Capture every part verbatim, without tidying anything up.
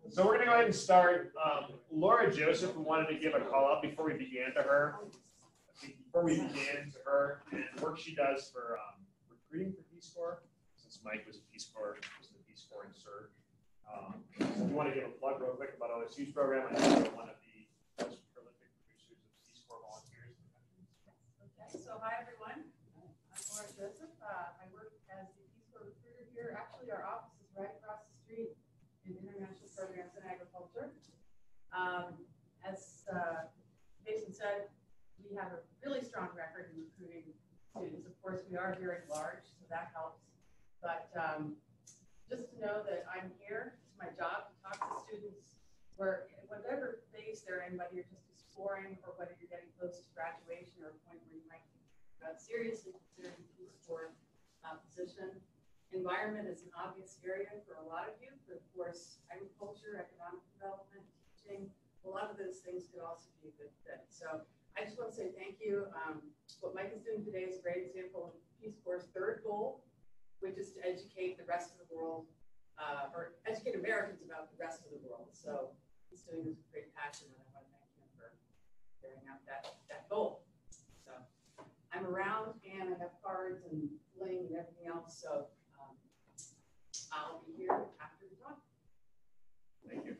So we're going to go ahead and start. Um, Laura Joseph, we wanted to give a call out before we began to her. Before we began to her and work she does for um, recruiting for Peace Corps, since Mike was a Peace Corps, was in the Peace Corps in Surge. Um, so we want to give a plug real quick about O S U's program. I think we're one of the most prolific producers of Peace Corps volunteers in the country. Okay, so hi everyone. I'm Laura Joseph. Uh, I work as the Peace Corps recruiter here. Actually, our office is right across the street in International Programs in Agriculture. Um, as uh, Jason said, we have a really strong record in recruiting students. Of course, we are very large, so that helps. But um, just to know that I'm here, it's my job to talk to students where, whatever phase they're in, whether you're just exploring or whether you're getting close to graduation or a point where you might uh, seriously consider the Peace Corps uh, position. Environment is an obvious area for a lot of you, but of course, agriculture, economic development, teaching, a lot of those things could also be a good fit. So I just want to say thank you. Um, what Mike is doing today is a great example of Peace Corps' third goal, which is to educate the rest of the world, uh, or educate Americans about the rest of the world. So he's doing this with great passion, and I want to thank him for carrying out that, that goal. So I'm around, and I have cards and bling and everything else, so um, I'll be here after the talk. Thank you.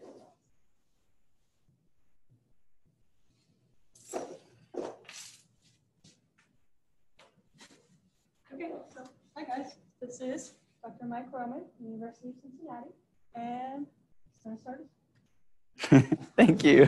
Okay, so hi guys, this is Doctor Mike Roman from the University of Cincinnati, and it's going to start. Thank you.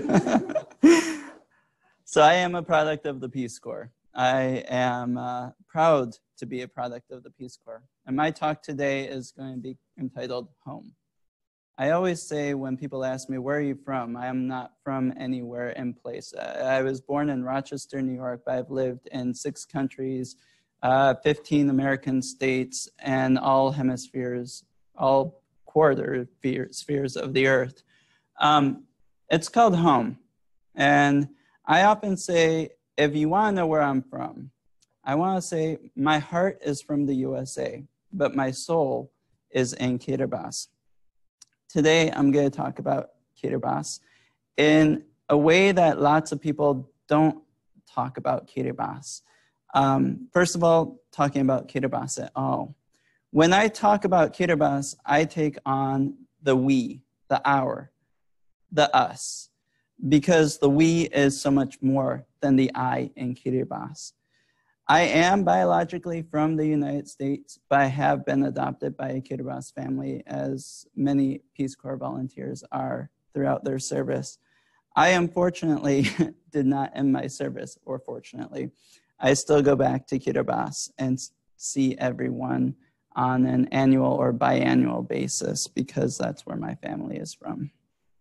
So I am a product of the Peace Corps. I am uh, proud to be a product of the Peace Corps, and my talk today is going to be entitled Home. I always say when people ask me, where are you from? I am not from anywhere in place. I was born in Rochester, New York, but I've lived in six countries, Uh, fifteen American states, and all hemispheres, all quarter spheres of the earth. Um, it's called home. And I often say, if you want to know where I'm from, I want to say my heart is from the U S A, but my soul is in Kiribati. Today, I'm going to talk about Kiribati in a way that lots of people don't talk about Kiribati. Um, first of all, talking about Kiribati at all. When I talk about Kiribati, I take on the we, the our, the us, because the we is so much more than the I in Kiribati. I am biologically from the United States, but I have been adopted by a Kiribati family, as many Peace Corps volunteers are throughout their service. I unfortunately did not end my service, or fortunately. I still go back to Kiribati and see everyone on an annual or biannual basis because that's where my family is from.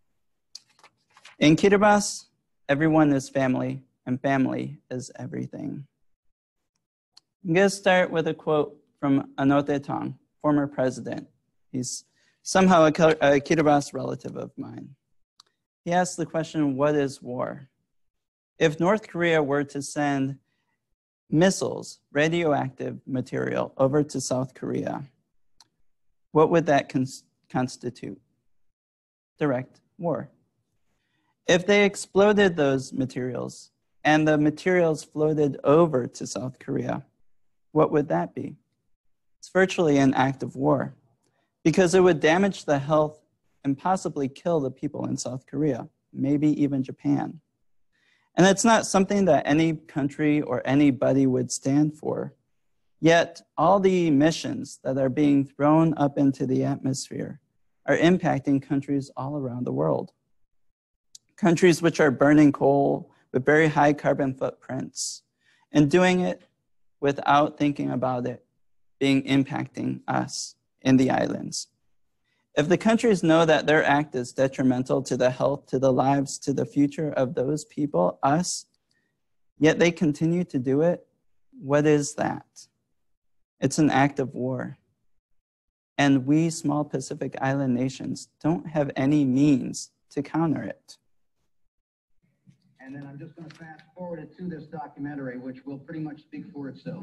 In Kiribati, everyone is family, and family is everything. I'm going to start with a quote from Anote, former president. He's somehow a, a Kiribati relative of mine. He asked the question, what is war? If North Korea were to send missiles, radioactive material over to South Korea, what would that cons constitute? Direct war. If they exploded those materials and the materials floated over to South Korea, what would that be? It's virtually an act of war because it would damage the health and possibly kill the people in South Korea, maybe even Japan. And it's not something that any country or anybody would stand for. Yet, all the emissions that are being thrown up into the atmosphere are impacting countries all around the world. Countries which are burning coal with very high carbon footprints and doing it without thinking about it being impacting us in the islands. If the countries know that their act is detrimental to the health, to the lives, to the future of those people, us, yet they continue to do it, what is that? It's an act of war. And we small Pacific Island nations don't have any means to counter it. And then I'm just going to fast forward it to this documentary, which will pretty much speak for itself.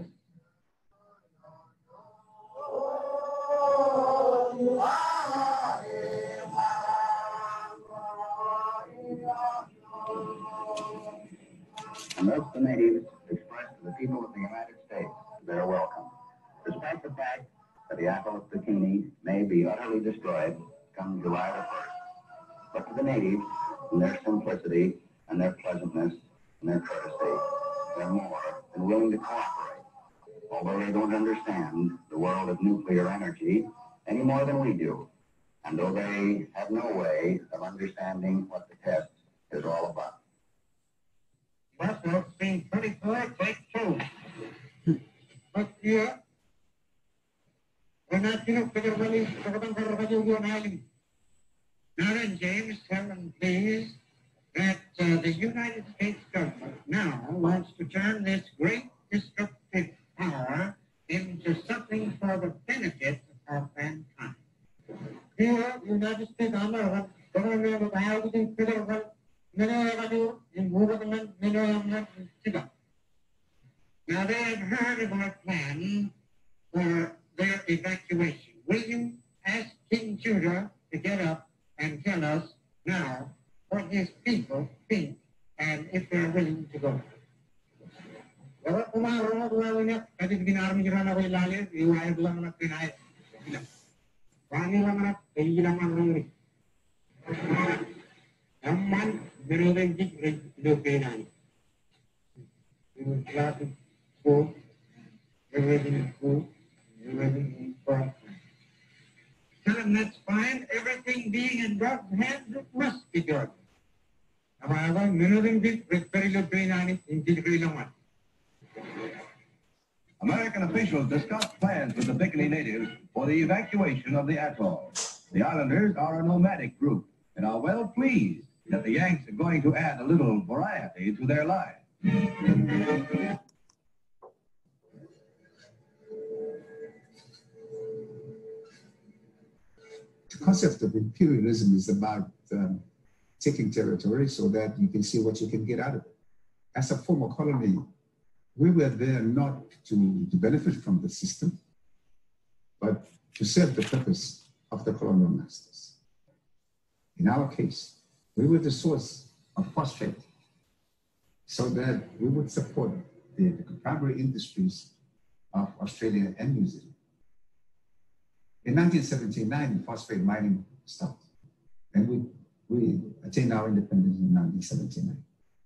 And thus the natives express to the people of the United States their welcome. Despite the fact that the atoll of Bikini may be utterly destroyed come July the first. But to the natives, in their simplicity and their pleasantness and their courtesy, they're more than willing to cooperate, although they don't understand the world of nuclear energy any more than we do, and though they have no way of understanding what the test is all about. That was being pretty good, take two. But here, we're not, you know, figure really, figure island. Now then, James, tell them, please, that uh, the United States government now wants to turn this great destructive power into something for the benefit of mankind. Here, the United States government, government of the housing, federal, mineral, and government, mineral, and now they have heard of our plan for their evacuation. Will you ask King Judah to get up and tell us now what his people think and if they're willing to go? Well, tomorrow, well, enough. I didn't get out of the lalim. You have long enough tonight. Funny long enough. You don't want to someone very different looking. You will try to go. Everything good. Everything important. Tell them that's fine. Everything being in God's hands, it must be good. However, minuting with very little brain on it, indeed, very long one. American officials discussed plans with the Bikini natives for the evacuation of the atoll. The islanders are a nomadic group and are well pleased that the Yanks are going to add a little variety to their lives. The concept of imperialism is about um, taking territory so that you can see what you can get out of it. As a former colony, we were there not to, to benefit from the system, but to serve the purpose of the colonial masters. In our case, we were the source of phosphate so that we would support the, the primary industries of Australia and New Zealand. In nineteen seventy-nine, phosphate mining stopped, and we, we attained our independence in nineteen seventy-nine.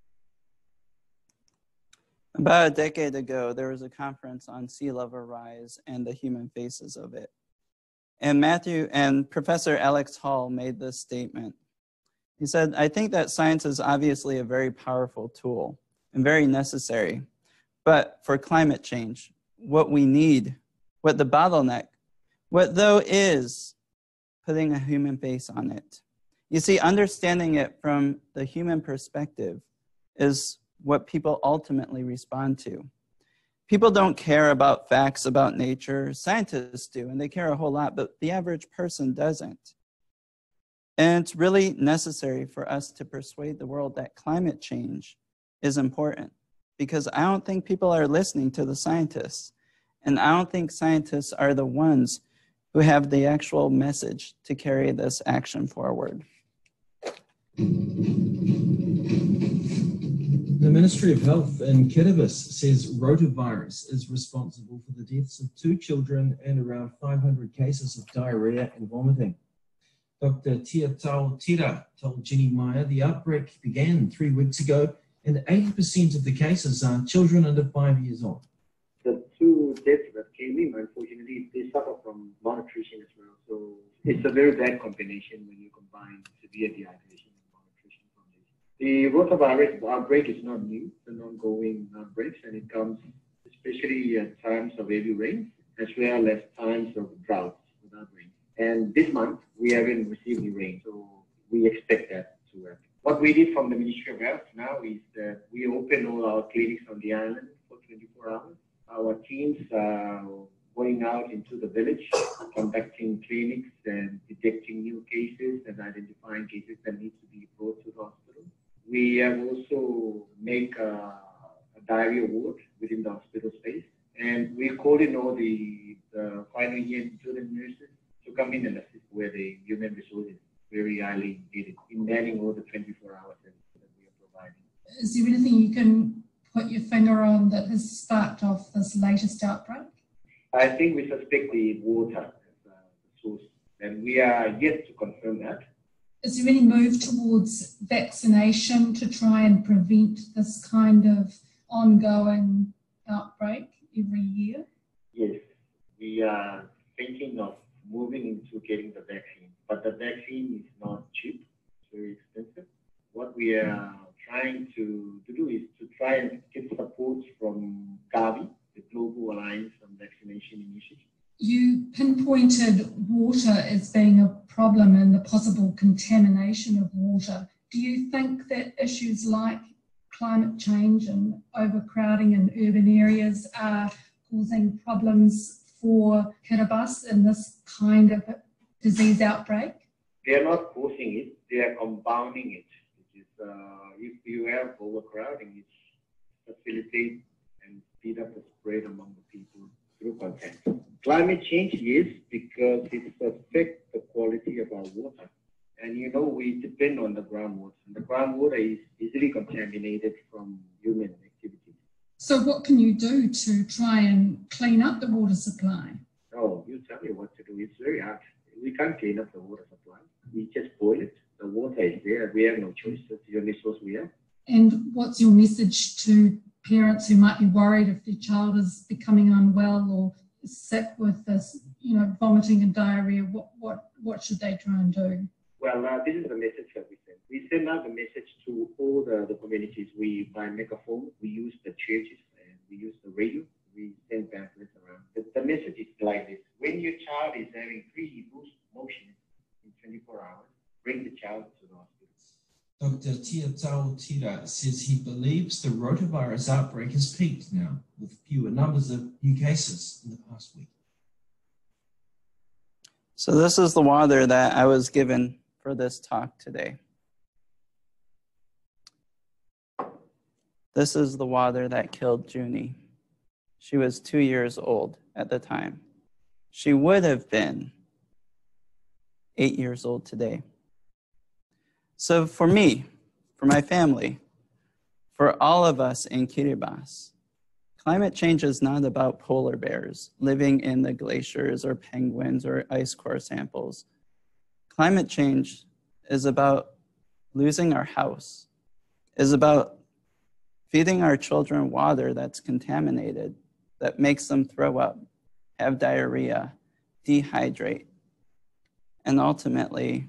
About a decade ago, there was a conference on sea level rise and the human faces of it. And Matthew and Professor Alex Hall made this statement. He said, I think that science is obviously a very powerful tool and very necessary. But for climate change, what we need, what the bottleneck, what though is putting a human face on it. You see, understanding it from the human perspective is what people ultimately respond to. People don't care about facts about nature. Scientists do, and they care a whole lot, but the average person doesn't. And it's really necessary for us to persuade the world that climate change is important, because I don't think people are listening to the scientists. And I don't think scientists are the ones who have the actual message to carry this action forward. The Ministry of Health in Kiribati says rotavirus is responsible for the deaths of two children and around five hundred cases of diarrhea and vomiting. Doctor Tia Tau Tira told Jenny Meyer the outbreak began three weeks ago and eighty percent of the cases are children under five years old. The two deaths that came in, unfortunately, they suffer from malnutrition as well. So it's a very bad combination when you combine severe dehydration and malnutrition from this. The rotavirus outbreak is not new. It's an ongoing outbreak, and it comes especially at times of heavy rain as well as times of droughts without rain. And this month, we haven't received any rain, so we expect that to happen. What we did from the Ministry of Health now is that we open all our clinics on the island for twenty-four hours. Our teams are going out into the village, conducting clinics and detecting new cases and identifying cases that need to be brought to the hospital. We have also made a, a diarrhea ward within the hospital space, and we call in all the, the final year student nurses to come in and assist where the human resources very highly needed in manning all the twenty-four hours that we are providing. Is there anything you can put your finger on that has sparked off this latest outbreak? I think we suspect the water as uh, the source, and we are yet to confirm that. Is there any move towards vaccination to try and prevent this kind of ongoing outbreak every year? Yes, we are thinking of moving into getting the vaccine, but the vaccine is not cheap, it's very expensive. What we are trying to, to do is to try and get support from Gavi, the Global Alliance on Vaccination Initiative. You pinpointed water as being a problem and the possible contamination of water. Do you think that issues like climate change and overcrowding in urban areas are causing problems for Kiribati in this kind of disease outbreak? They are not causing it, they are compounding it. Which is, uh, if you have overcrowding, it facilitates and speed up the spread among the people through contact. Climate change, yes, because it affects the quality of our water. And you know, we depend on the groundwater. And the groundwater is easily contaminated from human activities. So what can you do to try and clean up the water supply? Oh, you tell me what to do. It's very hard. We can't clean up the water supply. We just boil it. The water is there. We have no choice. That's the only source we have. And what's your message to parents who might be worried if their child is becoming unwell or sick with this, you know, vomiting and diarrhea? What what what should they try and do? Well, uh, this is the message that we send. We send out the message to all the, the communities. We buy megaphone, we use the churches, and we use the radio. We send pamphlets around. The, the message is like this. When your child is having three loose motions in twenty-four hours, bring the child to the hospital. Doctor Tiatau Tira says he believes the rotavirus outbreak has peaked now, with fewer numbers of new cases in the past week. So this is the water that I was given for this talk today. This is the water that killed Junie. She was two years old at the time. She would have been eight years old today. So for me, for my family, for all of us in Kiribati, climate change is not about polar bears living in the glaciers or penguins or ice core samples. Climate change is about losing our house, is about feeding our children water that's contaminated, that makes them throw up, have diarrhea, dehydrate, and ultimately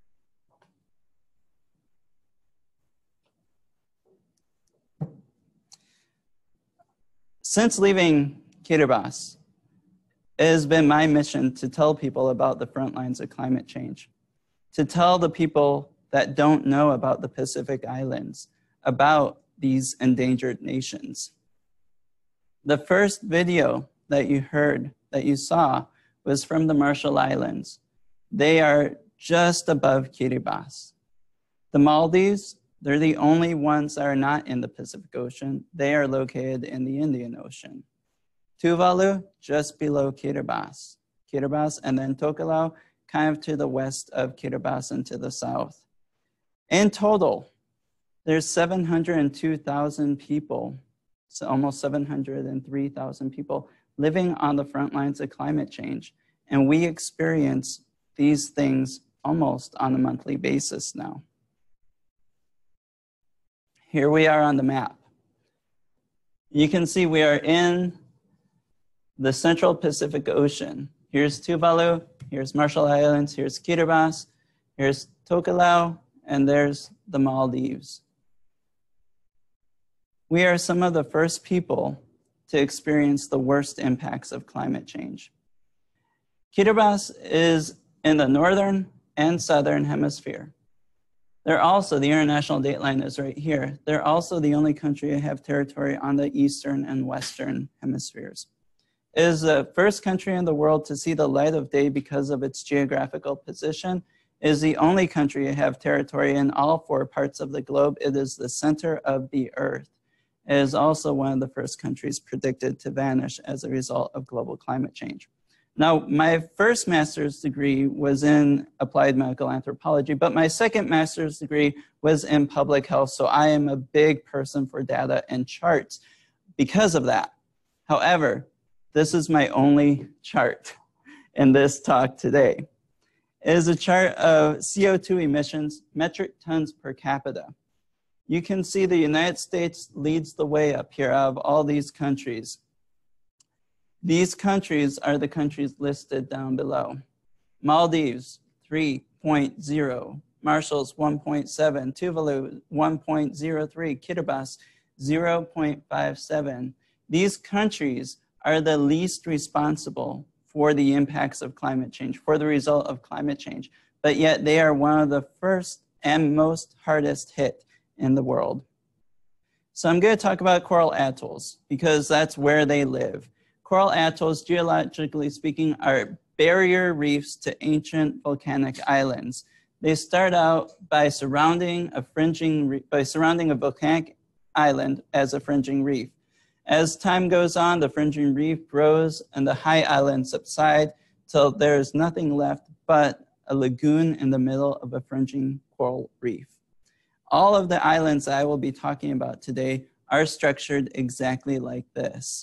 since leaving Kiribati, it has been my mission to tell people about the front lines of climate change, to tell the people that don't know about the Pacific Islands, about these endangered nations. The first video that you heard, that you saw, was from the Marshall Islands. They are just above Kiribati. The Maldives, they're the only ones that are not in the Pacific Ocean. They are located in the Indian Ocean. Tuvalu, just below Kiribati. Kiribati, and then Tokelau, kind of to the west of Kiribati and to the south. In total, there's seven hundred two thousand people, so almost seven hundred three thousand people living on the front lines of climate change. And we experience these things almost on a monthly basis now. Here we are on the map. You can see we are in the Central Pacific Ocean. Here's Tuvalu, here's Marshall Islands, here's Kiribati, here's Tokelau, and there's the Maldives. We are some of the first people to experience the worst impacts of climate change. Kiribati is in the northern and southern hemisphere. They're also, the international dateline is right here. They're also the only country to have territory on the eastern and western hemispheres. It is the first country in the world to see the light of day because of its geographical position. It is the only country to have territory in all four parts of the globe. It is the center of the earth. It is also one of the first countries predicted to vanish as a result of global climate change. Now, my first master's degree was in applied medical anthropology, but my second master's degree was in public health, so I am a big person for data and charts because of that. However, this is my only chart in this talk today. It is a chart of C O two emissions, metric tons per capita. You can see the United States leads the way up here out of all these countries. These countries are the countries listed down below. Maldives, three point zero. Marshalls, one point seven. Tuvalu, one point zero three. Kiribati, zero point five seven. These countries are the least responsible for the impacts of climate change, for the result of climate change, but yet they are one of the first and most hardest hit in the world. So I'm going to talk about coral atolls because that's where they live. Coral atolls, geologically speaking, are barrier reefs to ancient volcanic islands. They start out by surrounding a fringing, by surrounding a volcanic island as a fringing reef. As time goes on, the fringing reef grows and the high islands subside till there's nothing left but a lagoon in the middle of a fringing coral reef. All of the islands that I will be talking about today are structured exactly like this.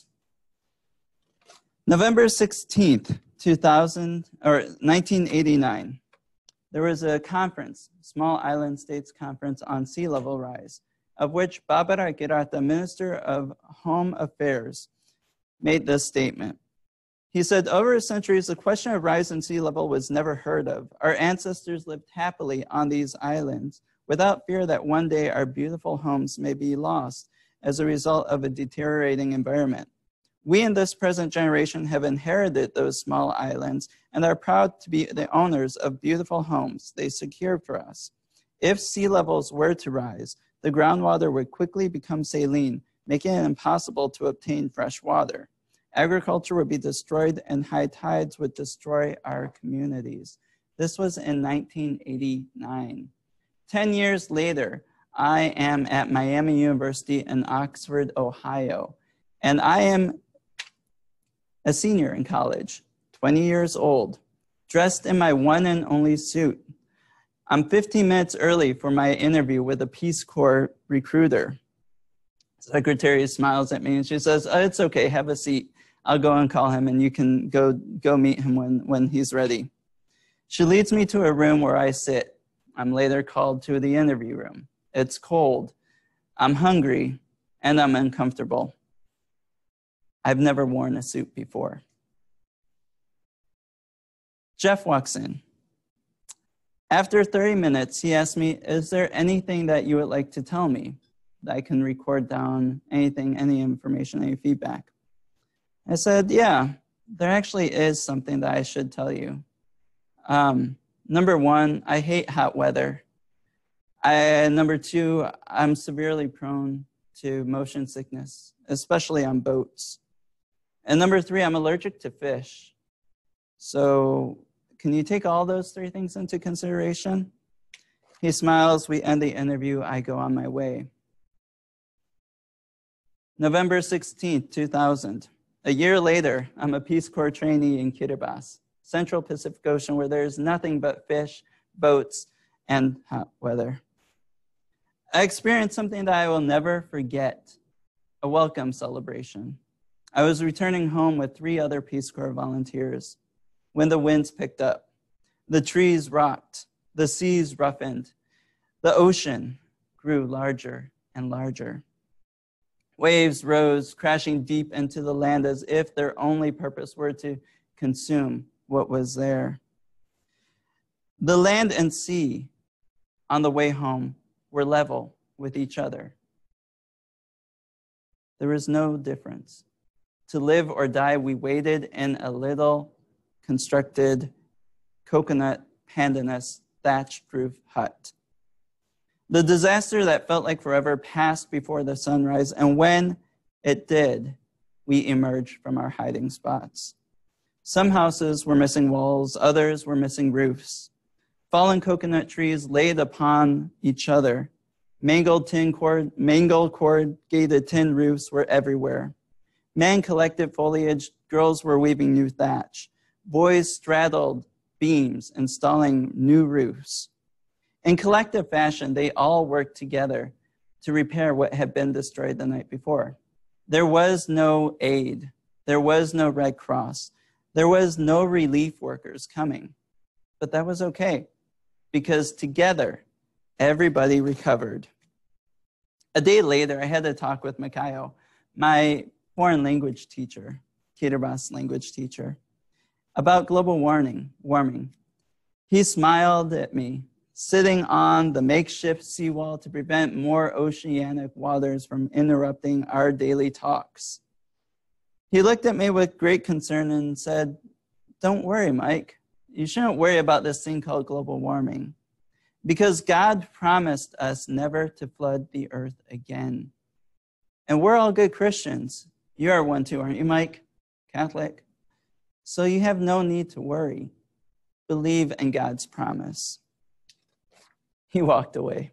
November sixteenth, two thousand, or nineteen eighty-nine, there was a conference, Small Island States Conference on Sea Level Rise, of which Babara Girata, Minister of Home Affairs, made this statement. He said, over centuries, the question of rise in sea level was never heard of. Our ancestors lived happily on these islands without fear that one day our beautiful homes may be lost as a result of a deteriorating environment. We in this present generation have inherited those small islands and are proud to be the owners of beautiful homes they secured for us. If sea levels were to rise, the groundwater would quickly become saline, making it impossible to obtain fresh water. Agriculture would be destroyed and high tides would destroy our communities. This was in nineteen eighty-nine. Ten years later, I am at Miami University in Oxford, Ohio, and I am a senior in college, twenty years old, dressed in my one and only suit. I'm fifteen minutes early for my interview with a Peace Corps recruiter. Secretary smiles at me and she says, oh, it's okay, have a seat. I'll go and call him and you can go, go meet him when, when he's ready. She leads me to a room where I sit. I'm later called to the interview room. It's cold, I'm hungry, and I'm uncomfortable. I've never worn a suit before. Jeff walks in. After thirty minutes, he asked me, is there anything that you would like to tell me? That I can record down anything, any information, any feedback. I said, yeah, there actually is something that I should tell you. Um, number one, I hate hot weather. I, number two, I'm severely prone to motion sickness, especially on boats. And number three, I'm allergic to fish. So can you take all those three things into consideration? He smiles, we end the interview, I go on my way. November sixteenth, two thousand. A year later, I'm a Peace Corps trainee in Kiribati, Central Pacific Ocean, where there's nothing but fish, boats, and hot weather. I experienced something that I will never forget, a welcome celebration. I was returning home with three other Peace Corps volunteers when the winds picked up. The trees rocked, the seas roughened, the ocean grew larger and larger. Waves rose, crashing deep into the land as if their only purpose were to consume what was there. The land and sea on the way home were level with each other. There was no difference. To live or die, we waited in a little constructed coconut pandanus thatched roof hut. The disaster that felt like forever passed before the sunrise, and when it did, we emerged from our hiding spots. Some houses were missing walls, others were missing roofs. Fallen coconut trees laid upon each other. Mangled, tin cord, mangled corrugated tin roofs were everywhere. Men collected foliage, girls were weaving new thatch. Boys straddled beams, installing new roofs. In collective fashion, they all worked together to repair what had been destroyed the night before. There was no aid. There was no Red Cross. There was no relief workers coming. But that was okay, because together, everybody recovered. A day later, I had a talk with Makayo, my foreign language teacher, Kiribati language teacher, about global warming. warming. He smiled at me, sitting on the makeshift seawall to prevent more oceanic waters from interrupting our daily talks. He looked at me with great concern and said, "Don't worry, Mike. You shouldn't worry about this thing called global warming, because God promised us never to flood the earth again. And we're all good Christians. You are one too, aren't you, Mike? Catholic. So you have no need to worry. Believe in God's promise." He walked away.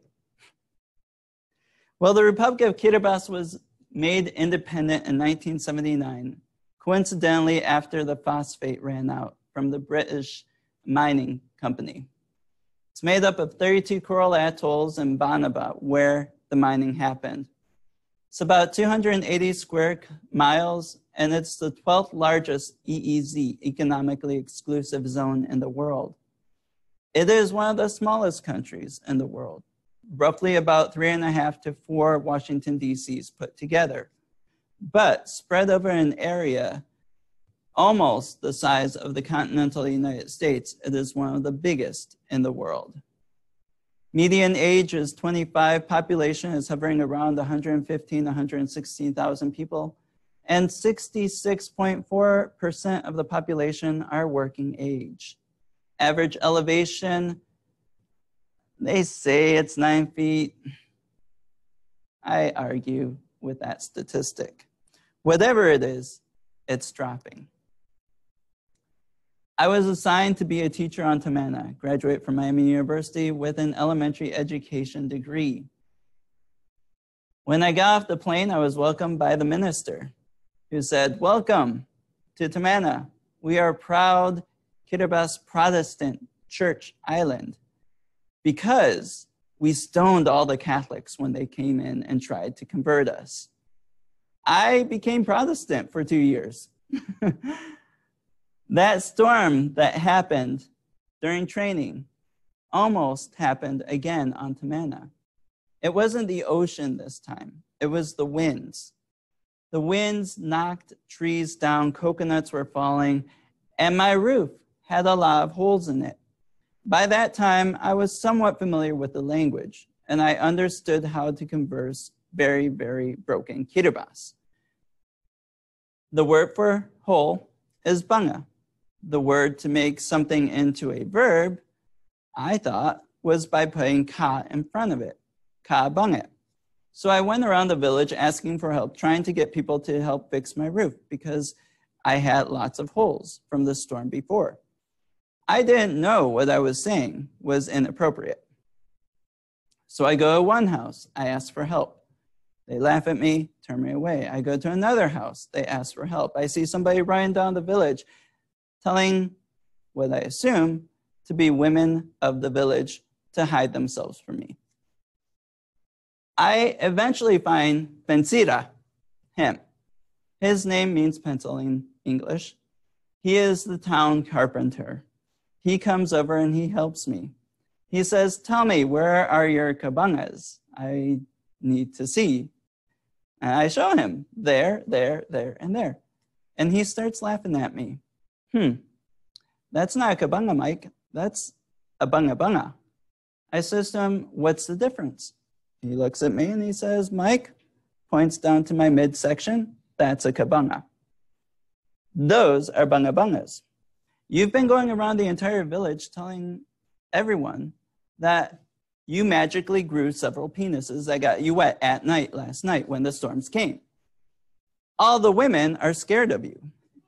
Well, the Republic of Kiribati was made independent in nineteen seventy-nine, coincidentally after the phosphate ran out from the British mining company. It's made up of thirty-two coral atolls in Banaba, where the mining happened. It's about two hundred eighty square miles, and it's the twelfth largest E E Z, economically exclusive zone in the world. It is one of the smallest countries in the world, roughly about three and a half to four Washington, D Cs put together, but spread over an area almost the size of the continental United States. It is one of the biggest in the world. Median age is twenty-five, population is hovering around one hundred fifteen, one hundred sixteen thousand people, and sixty-six point four percent of the population are working age. Average elevation, they say it's nine feet. I argue with that statistic. Whatever it is, it's dropping. I was assigned to be a teacher on Tamana, graduate from Miami University with an elementary education degree. When I got off the plane, I was welcomed by the minister, who said, "Welcome to Tamana. We are proud Kiribati Protestant Church Island, because we stoned all the Catholics when they came in and tried to convert us." I became Protestant for two years. That storm that happened during training almost happened again on Tamana. It wasn't the ocean this time. It was the winds. The winds knocked trees down, coconuts were falling, and my roof had a lot of holes in it. By that time, I was somewhat familiar with the language, and I understood how to converse very, very broken Kiribati. The word for hole is banga. The word to make something into a verb, I thought, was by putting ka in front of it, ka banga. So I went around the village asking for help, trying to get people to help fix my roof because I had lots of holes from the storm before. I didn't know what I was saying was inappropriate. So I go to one house, I ask for help. They laugh at me, turn me away. I go to another house, they ask for help. I see somebody running down the village telling what I assume to be women of the village to hide themselves from me. I eventually find Pensira, him. His name means pencil in English. He is the town carpenter. He comes over and he helps me. He says, "Tell me, where are your kabangas? I need to see." And I show him, there, there, there, and there. And he starts laughing at me. Hmm, that's not a kabanga, Mike. That's a banga banga. I says to him, "What's the difference?" He looks at me and he says, "Mike," points down to my midsection, "that's a kabanga. Those are banga bangas. You've been going around the entire village telling everyone that you magically grew several penises that got you wet at night last night when the storms came. All the women are scared of you."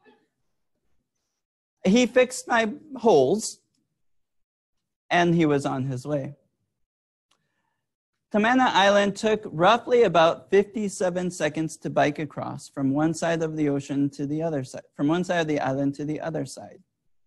He fixed my holes and he was on his way. Tamana Island took roughly about fifty-seven seconds to bike across from one side of the ocean to the other side, from one side of the island to the other side.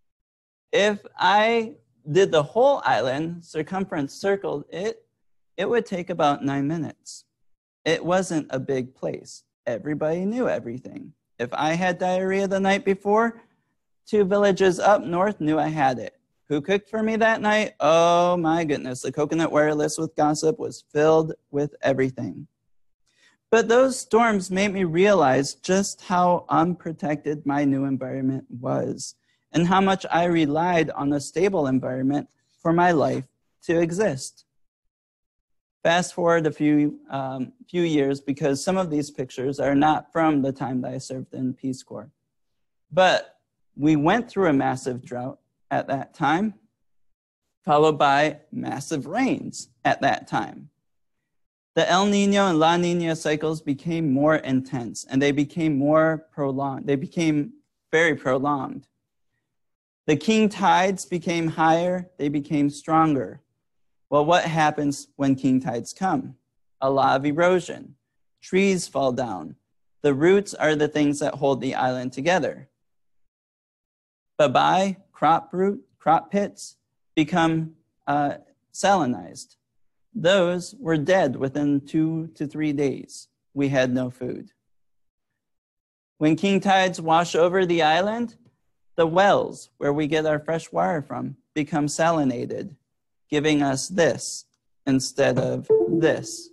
If I did the whole island, circumference circled it, it would take about nine minutes. It wasn't a big place. Everybody knew everything. If I had diarrhea the night before, two villages up north knew I had it. Who cooked for me that night? Oh my goodness, the coconut wireless with gossip was filled with everything. But those storms made me realize just how unprotected my new environment was and how much I relied on a stable environment for my life to exist. Fast forward a few, um, few years, because some of these pictures are not from the time that I served in Peace Corps. But we went through a massive drought at that time, followed by massive rains at that time. The El Nino and La Nina cycles became more intense, and they became more prolonged. They became very prolonged. The king tides became higher, they became stronger. Well, what happens when king tides come? A lot of erosion. Trees fall down. The roots are the things that hold the island together. Bye-bye, crop root, crop pits become uh, salinized. Those were dead within two to three days. We had no food. When king tides wash over the island, the wells where we get our fresh water from become salinated, giving us this instead of this.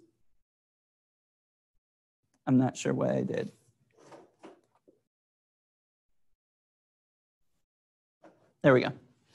I'm not sure what I did. There we go.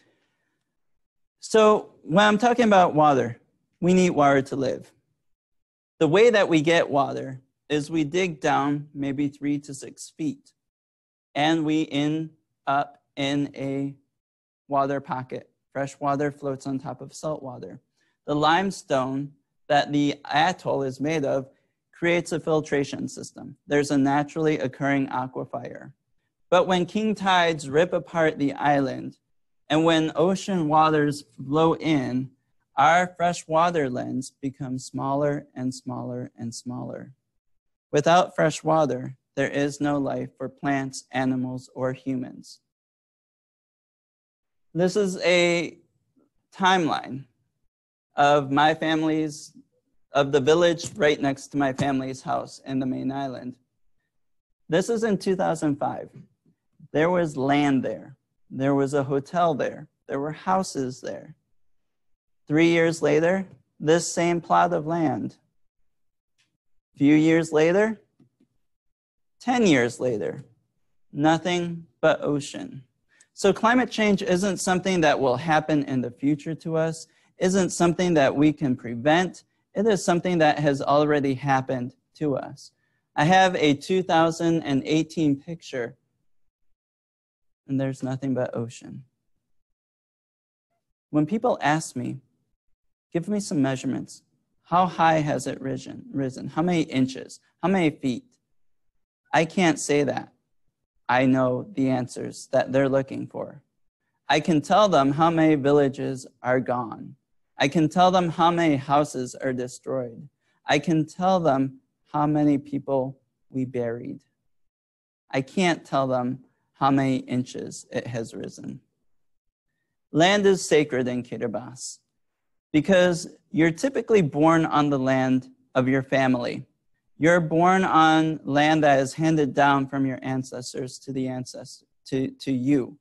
So when I'm talking about water, we need water to live. The way that we get water is we dig down maybe three to six feet, and we end up in a water pocket. Fresh water floats on top of salt water. The limestone that the atoll is made of creates a filtration system. There's a naturally occurring aquifer. But when king tides rip apart the island, and when ocean waters flow in, our fresh water lens becomes smaller and smaller and smaller. Without fresh water, there is no life for plants, animals, or humans. This is a timeline of my family's, of the village right next to my family's house in the main island. This is in two thousand five. There was land there. There was a hotel there. There were houses there. Three years later, this same plot of land. A few years later, ten years later, nothing but ocean. So climate change isn't something that will happen in the future to us, isn't something that we can prevent. It is something that has already happened to us. I have a two thousand eighteen picture, and there's nothing but ocean. When people ask me, give me some measurements, how high has it risen? risen? How many inches? How many feet? I can't say that. I know the answers that they're looking for. I can tell them how many villages are gone. I can tell them how many houses are destroyed. I can tell them how many people we buried. I can't tell them how many inches it has risen. Land is sacred in Kiribati because you're typically born on the land of your family. You're born on land that is handed down from your ancestors to the ancestor, to, to you.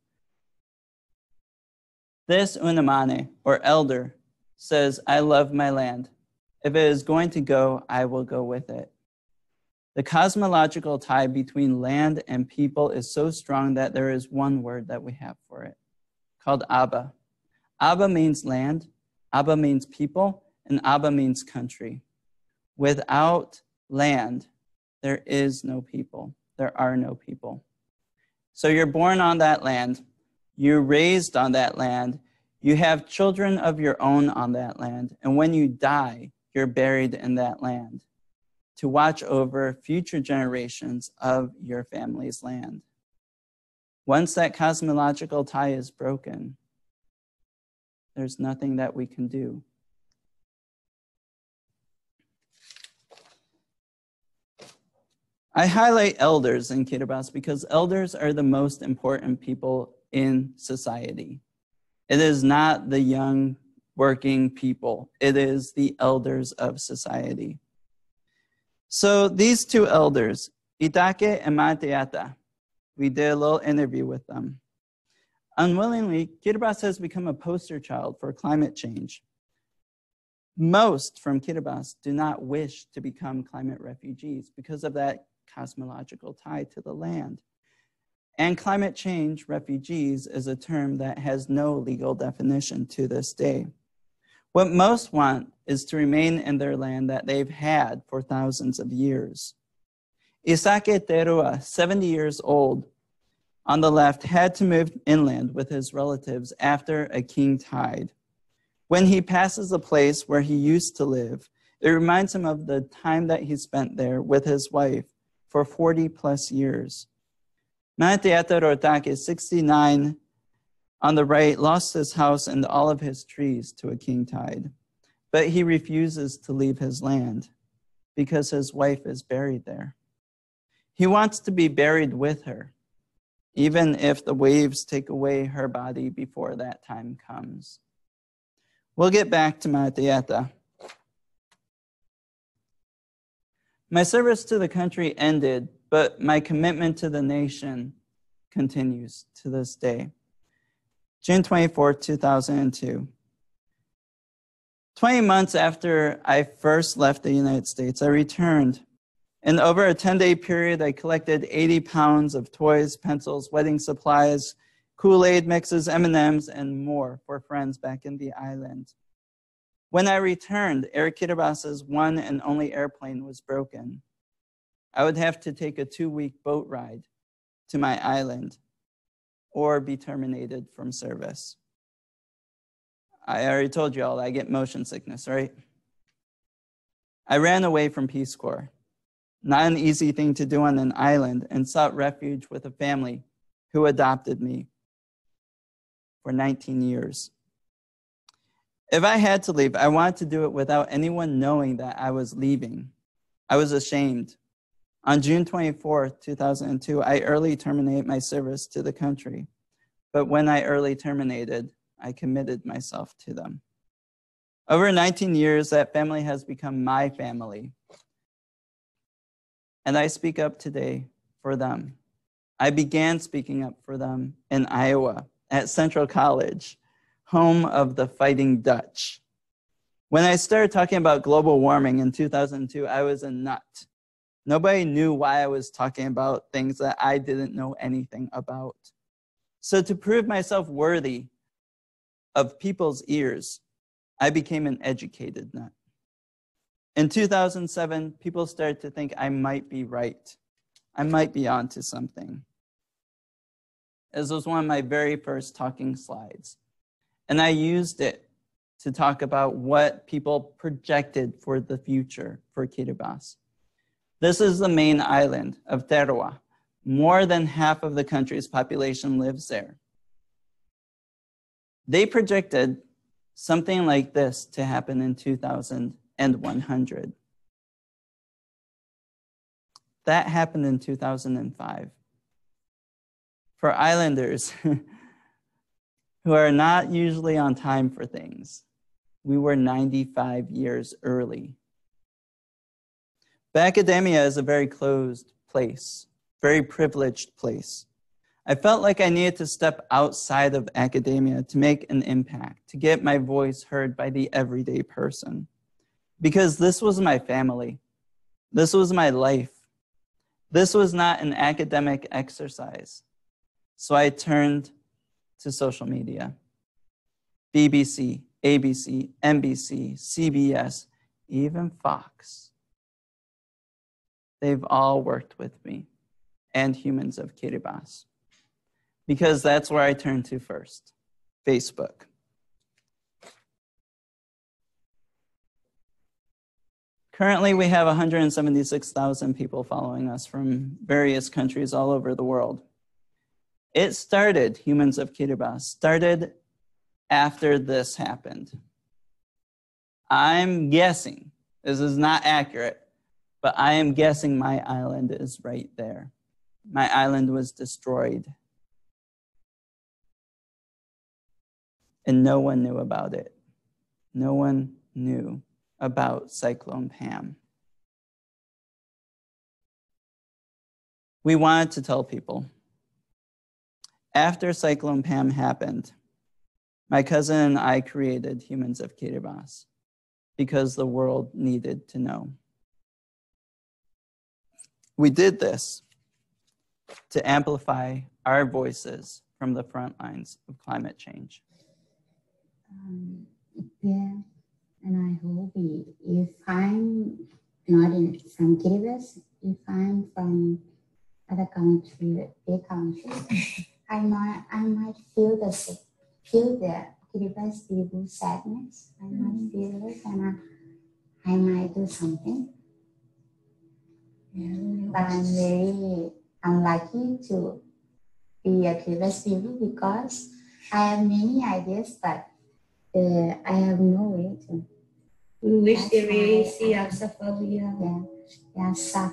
This unamane, or elder, says, I love my land. If it is going to go, I will go with it. The cosmological tie between land and people is so strong that there is one word that we have for it, called Abba. Abba means land, Abba means people, and Abba means country. Without land, there is no people. There are no people. So you're born on that land. You're raised on that land. You have children of your own on that land. And when you die, you're buried in that land to watch over future generations of your family's land. Once that cosmological tie is broken, there's nothing that we can do. I highlight elders in Kiribati because elders are the most important people in society. It is not the young working people. It is the elders of society. So these two elders, Itake and Mateata, we did a little interview with them. Unwillingly, Kiribati has become a poster child for climate change. Most from Kiribati do not wish to become climate refugees because of that cosmological tie to the land. And climate change refugees is a term that has no legal definition to this day. What most want is to remain in their land that they've had for thousands of years. Isake Terua, seventy years old, on the left, had to move inland with his relatives after a king tide. When he passes the place where he used to live, it reminds him of the time that he spent there with his wife for forty plus years. Mateata Rotake, sixty-nine, on the right, lost his house and all of his trees to a king tide, but he refuses to leave his land because his wife is buried there. He wants to be buried with her, even if the waves take away her body before that time comes. We'll get back to Mateata. My service to the country ended, but my commitment to the nation continues to this day. June twenty-fourth, two thousand two. twenty months after I first left the United States, I returned. And over a ten-day period, I collected eighty pounds of toys, pencils, wedding supplies, Kool-Aid mixes, M and M's, and more for friends back in the island. When I returned, Air Kiribati's one and only airplane was broken. I would have to take a two-week boat ride to my island or be terminated from service. I already told you all I get motion sickness, right? I ran away from Peace Corps. Not an easy thing to do on an island, and sought refuge with a family who adopted me for nineteen years. If I had to leave, I wanted to do it without anyone knowing that I was leaving. I was ashamed. On June twenty-fourth, two thousand two, I early terminated my service to the country. But when I early terminated, I committed myself to them. Over nineteen years, that family has become my family. And I speak up today for them. I began speaking up for them in Iowa at Central College, home of the Fighting Dutch. When I started talking about global warming in two thousand two, I was a nut. Nobody knew why I was talking about things that I didn't know anything about. So to prove myself worthy of people's ears, I became an educated nut. In two thousand seven, people started to think I might be right. I might be onto something. This was one of my very first talking slides. And I used it to talk about what people projected for the future for Kiribati. This is the main island of Terua. More than half of the country's population lives there. They projected something like this to happen in two thousand one hundred. That happened in two thousand five. For islanders who are not usually on time for things, we were ninety-five years early. But academia is a very closed place, very privileged place. I felt like I needed to step outside of academia to make an impact, to get my voice heard by the everyday person. Because this was my family. This was my life. This was not an academic exercise. So I turned to social media. B B C, A B C, N B C, C B S, even Fox. They've all worked with me and Humans of Kiribati. Because that's where I turned to first, Facebook. Currently, we have one hundred seventy-six thousand people following us from various countries all over the world. It started, Humans of Kiribati, started after this happened. I'm guessing, this is not accurate, but I am guessing my island is right there. My island was destroyed. and no one knew about it. No one knew about Cyclone Pam. We wanted to tell people. After Cyclone Pam happened, my cousin and I created Humans of Kiribati because the world needed to know. We did this to amplify our voices from the front lines of climate change. Um, yeah, and I hope if I'm not in, from Kiribati, if I'm from other country, big countries, I might, I might feel the feel the Kiribati people's sadness. I might feel it, and I, I might do something. Yeah. But I'm very unlucky to be a Kiribati people because I have many ideas, but uh, I have no way to. We wish they really see us suffer. Yeah, yeah, suffer.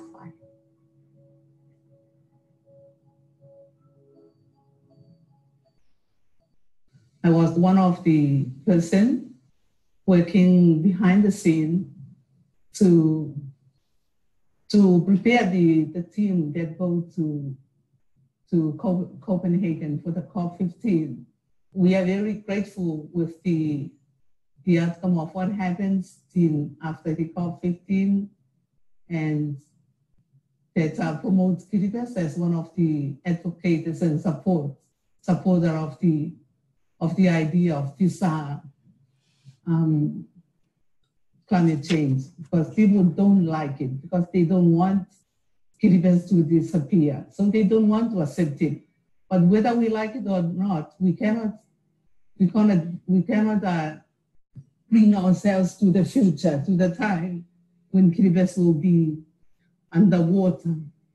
I was one of the person working behind the scene to to prepare the, the team that go to to Copenhagen for the COP fifteen. We are very grateful with the the outcome of what happens in after the COP fifteen, and that uh, promotes Kiribati as one of the advocates and support supporter of the of the idea of this uh, um, climate change, because people don't like it, because they don't want Kiribati to disappear. So they don't want to accept it. But whether we like it or not, we cannot, we cannot, we cannot uh, bring ourselves to the future, to the time when Kiribati will be underwater.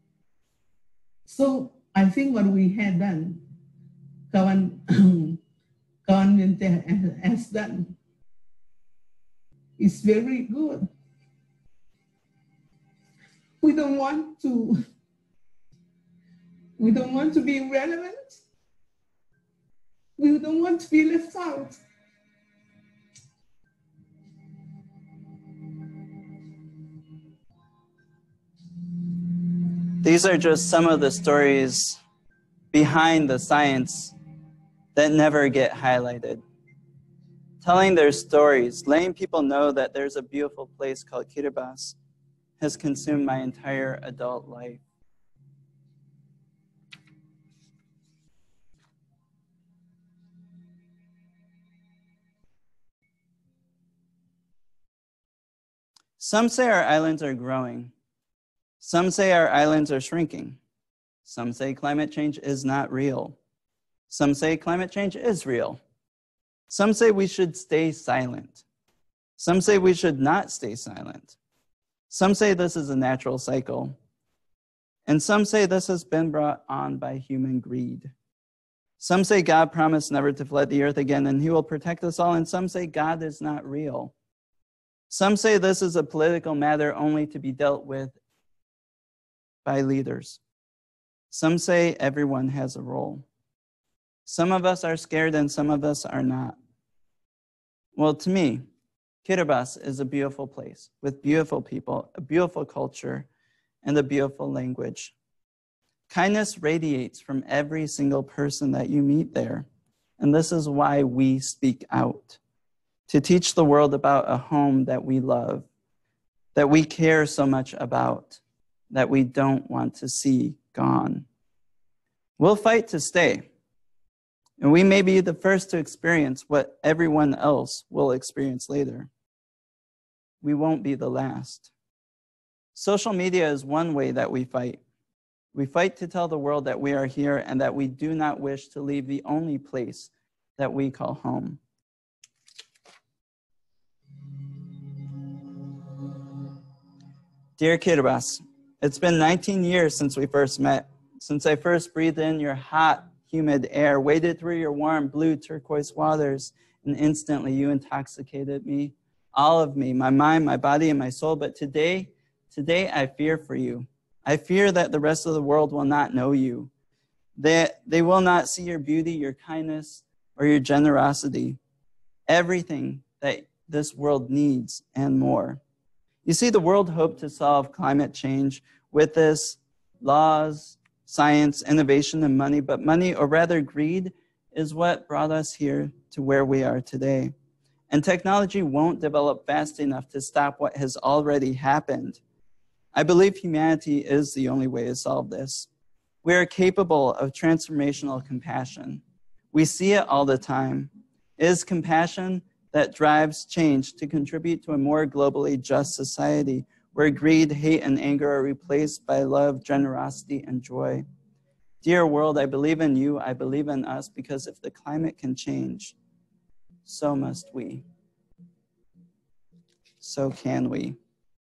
So I think what we had done, government has done, is very good. We don't want to, we don't want to be irrelevant. We don't want to be left out. These are just some of the stories behind the science that never get highlighted. Telling their stories, letting people know that there's a beautiful place called Kiribati has consumed my entire adult life. Some say our islands are growing. Some say our islands are shrinking. Some say climate change is not real. Some say climate change is real. Some say we should stay silent. Some say we should not stay silent. Some say this is a natural cycle. And some say this has been brought on by human greed. Some say God promised never to flood the earth again and he will protect us all. And some say God is not real. Some say this is a political matter only to be dealt with by leaders. Some say everyone has a role. Some of us are scared and some of us are not. Well, to me, Kiribati is a beautiful place with beautiful people, a beautiful culture, and a beautiful language. Kindness radiates from every single person that you meet there. And this is why we speak out, to teach the world about a home that we love, that we care so much about, that we don't want to see gone. We'll fight to stay. And we may be the first to experience what everyone else will experience later. We won't be the last. Social media is one way that we fight. We fight to tell the world that we are here and that we do not wish to leave the only place that we call home. Dear Kiribati, it's been nineteen years since we first met, since I first breathed in your hot, humid air, waded through your warm blue turquoise waters, and instantly you intoxicated me, all of me, my mind, my body, and my soul. But today, today I fear for you. I fear that the rest of the world will not know you, that they will not see your beauty, your kindness, or your generosity. everything that this world needs and more. You see, the world hoped to solve climate change with this laws, science, innovation, and money, but money, or rather greed, is what brought us here to where we are today. And technology won't develop fast enough to stop what has already happened. I believe humanity is the only way to solve this. We are capable of transformational compassion. We see it all the time. It is compassion that drives change to contribute to a more globally just society where greed, hate, and anger are replaced by love, generosity, and joy. Dear world, I believe in you, I believe in us, because if the climate can change, so must we. So can we.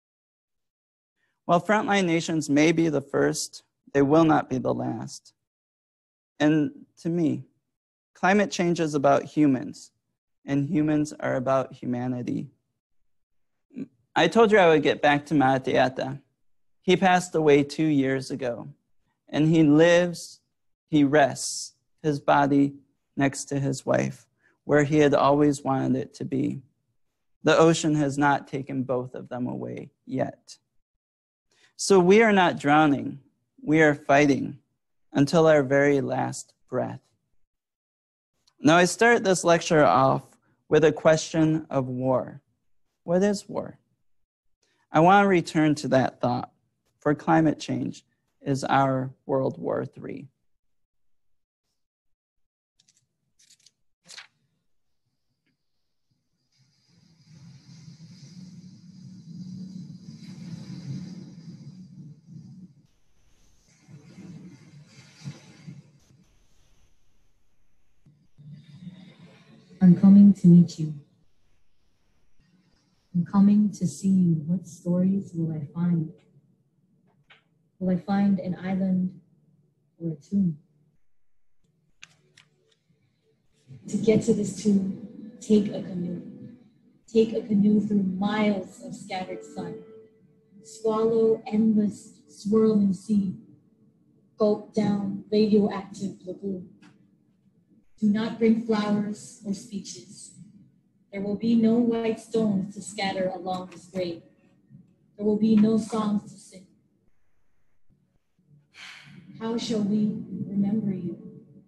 While frontline nations may be the first, they will not be the last. And to me, climate change is about humans, and humans are about humanity. I told you I would get back to Ma'atiata. He passed away two years ago, and he lives, he rests his body next to his wife, where he had always wanted it to be. The ocean has not taken both of them away yet. So we are not drowning, we are fighting until our very last breath. Now I start this lecture off with a question of war. What is war? I want to return to that thought, for climate change is our World War Three. I'm coming to meet you. I'm coming to see you. What stories will I find? Will I find an island or a tomb? To get to this tomb, take a canoe. Take a canoe through miles of scattered sun. Swallow endless swirling sea. Gulp down radioactive lagoon. Do not bring flowers or speeches. There will be no white stones to scatter along this grave. There will be no songs to sing. How shall we remember you?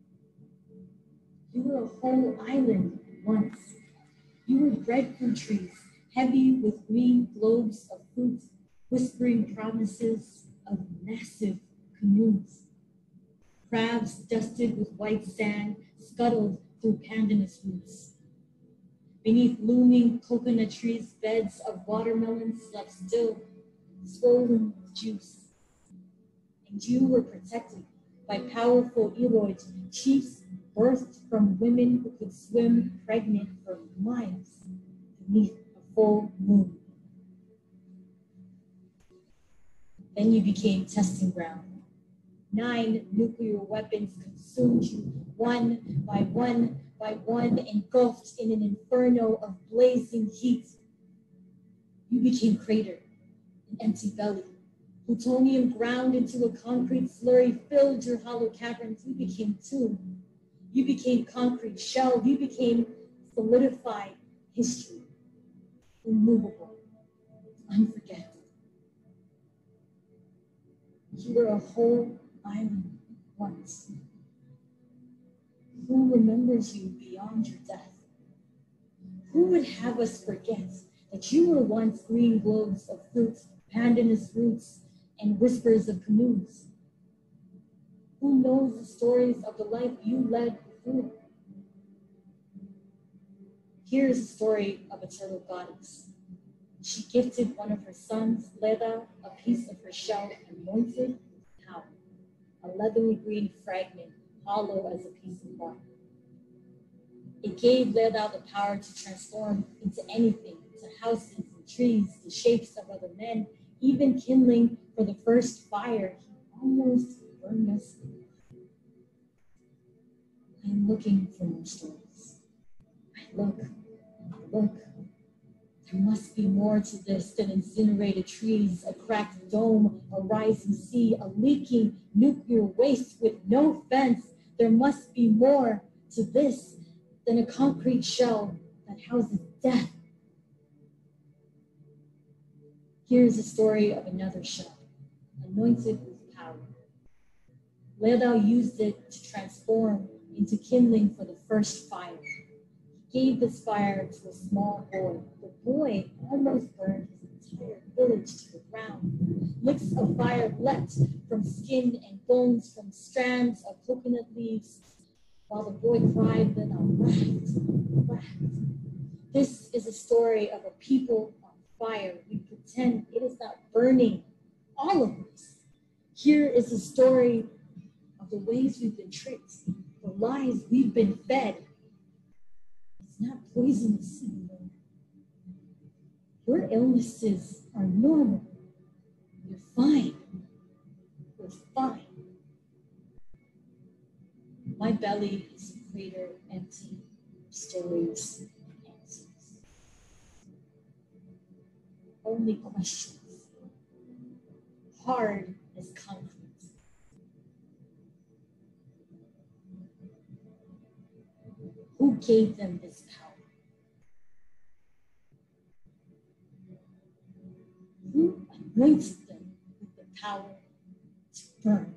You were a whole island once. You were breadfruit trees, heavy with green globes of fruit, whispering promises of massive canoes. Crabs dusted with white sand scuttled through pandanus roots. Beneath looming coconut trees, beds of watermelons slept still, swollen with juice. And you were protected by powerful Iroid chiefs birthed from women who could swim pregnant for miles beneath a full moon. Then you became testing ground. Nine nuclear weapons consumed you, one by one by one, engulfed in an inferno of blazing heat. You became crater, an empty belly. Plutonium ground into a concrete slurry filled your hollow caverns. You became tomb. You became concrete shell. You became solidified history, immovable, unforgettable. You were a whole island once. Who remembers you beyond your death? Who would have us forget that you were once green globes of fruits, pandanus roots, and whispers of canoes? Who knows the stories of the life you led before? Here is the story of a turtle goddess. She gifted one of her sons, Leda, a piece of her shell anointed with power, a leathery green fragment, hollow as a piece of bark. It gave Leda the power to transform into anything, into houses and trees, the shapes of other men, even kindling for the first fire. He almost burned us. I am looking for more stories. I look, I look. There must be more to this than incinerated trees, a cracked dome, a rising sea, a leaking nuclear waste with no fence. There must be more to this than a concrete shell that houses death. Here's the story of another shell, anointed with power. Leodao used it to transform into kindling for the first fire. He gave this fire to a small boy. The boy almost burned his entire village to the ground. Licks of fire leapt from skin and bones, from strands of coconut leaves, while the boy cried, then I laughed, laughed. This is a story of a people on fire. We pretend it is not burning all of us. Here is the story of the ways we've been tricked, the lies we've been fed. It's not poisonous anymore. Your illnesses are normal. You're fine. You're fine. My belly is a crater empty of stories and answers. Only questions. Hard as concrete. Who gave them this power? Who anointed them with the power to burn?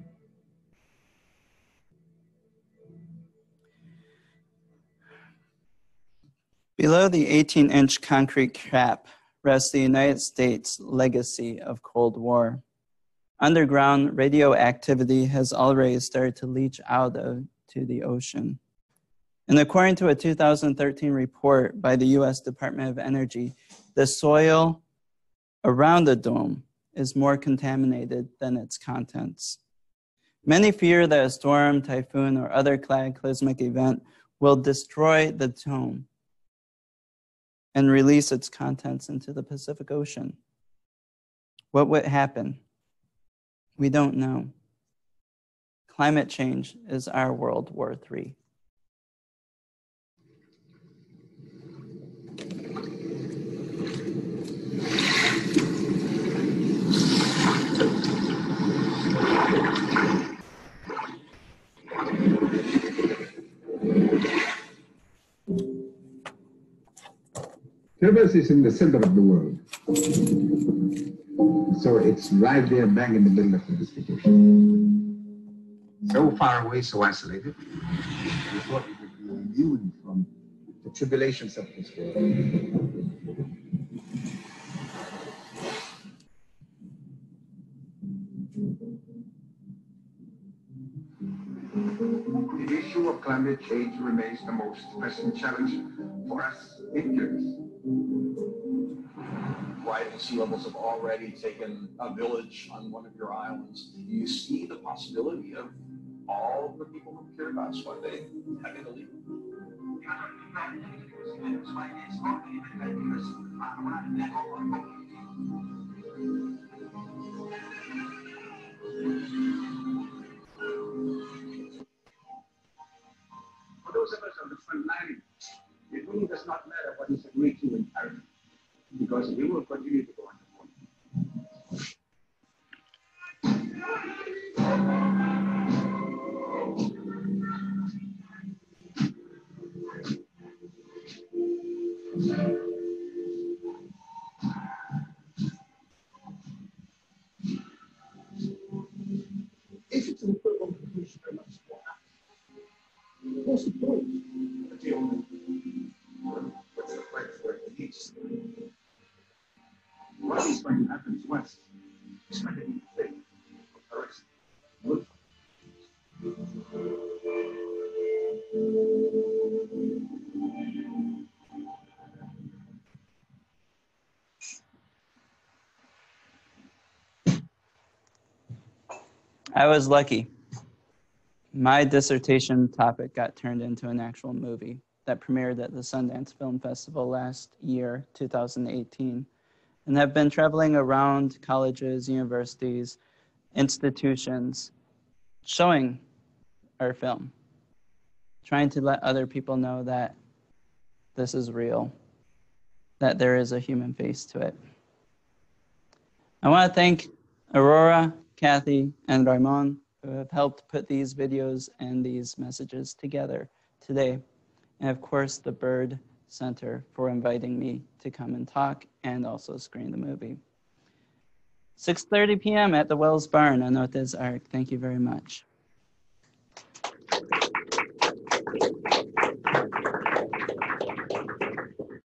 Below the eighteen inch concrete cap rests the United States legacy of Cold War. Underground radioactivity has already started to leach out of, to the ocean. And according to a two thousand thirteen report by the U S Department of Energy, the soil around the dome is more contaminated than its contents. Many fear that a storm, typhoon, or other cataclysmic event will destroy the dome and release its contents into the Pacific Ocean. What would happen? We don't know. Climate change is our World War Three. Kiribati is in the center of the world. So it's right there, bang in the middle of the Pacific Ocean. So far away, so isolated. We thought we would be immune from the tribulations of this world. The issue of climate change remains the most pressing challenge for us in Kiribati. Rising sea levels have already taken a village on one of your islands. Do you see the possibility of all of the people from Kiribati one day having to leave? For those of us on the front line, it really does not matter what is agreed to in Paris, because we will continue to go on the phone. If it's an equivalent conclusion, very much more. What's the point? The deal. What's the place where it needs? What is going to happen to us? It's going to be fake. Paris. Good. I was lucky. My dissertation topic got turned into an actual movie that premiered at the Sundance Film Festival last year, two thousand eighteen, and have been traveling around colleges, universities, institutions, showing our film, trying to let other people know that this is real, that there is a human face to it. I want to thank Aurora, Kathy, and Raimon, who have helped put these videos and these messages together today. And of course, the bird Center for inviting me to come and talk and also screen the movie. six thirty p m at the Wells Barn, Anote's Arc. Thank you very much.